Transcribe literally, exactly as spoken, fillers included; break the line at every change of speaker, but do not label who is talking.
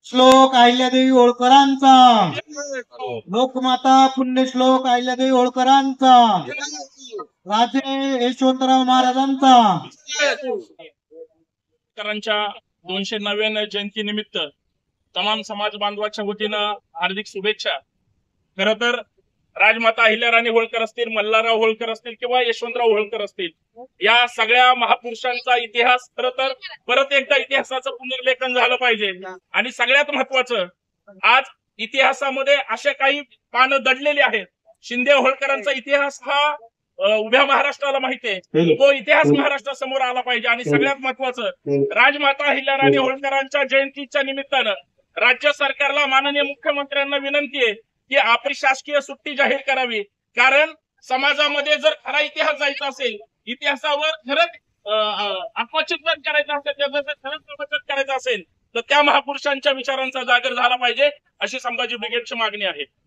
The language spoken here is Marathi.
श्लोक अहिल्यादेवी होळकरांचा, लोकमाता पुण्यश्लोक अहिल्यादेवी होळकरांचा, राजे यशवंतराव महाराजांचा।
करांच्या दोनशे नव्याण्णव जयंती निमित्त तमाम समाज बांधवाच्या वतीनं हार्दिक शुभेच्छा। खर तर राजमाता अहिल्याराणी होळकर असतील, मल्हारराव होळकर असतील किंवा यशवंतराव होळकर असतील, या सगळ्या महापुरुषांचा इतिहास खर तर परत एकदा इतिहासाचं पुनर्लेखन झालं पाहिजे। आणि सगळ्यात महत्वाचं, आज इतिहासामध्ये अशा काही पानं दडलेली आहेत। शिंदे होळकरांचा इतिहास हा उभ्या महाराष्ट्राला माहिती आहे, तो इतिहास महाराष्ट्रासमोर आला पाहिजे। आणि सगळ्यात महत्वाचं, राजमाता अहिल्याराणी होळकरांच्या जयंतीच्या निमित्तानं राज्य सरकारला, माननीय मुख्यमंत्र्यांना विनंती आहे की आपली शासकीय सुट्टी जाहीर करावी। कारण समाजामध्ये जर खरा इतिहास जायचा असेल, इतिहासावर खरंच आत्मचिंतन करायचं असेल, त्याचं खरंच प्रवचन करायचं असेल, तर त्या महापुरुषांच्या विचारांचा जागर झाला पाहिजे, अशी संभाजी ब्रिगेडची मागणी आहे।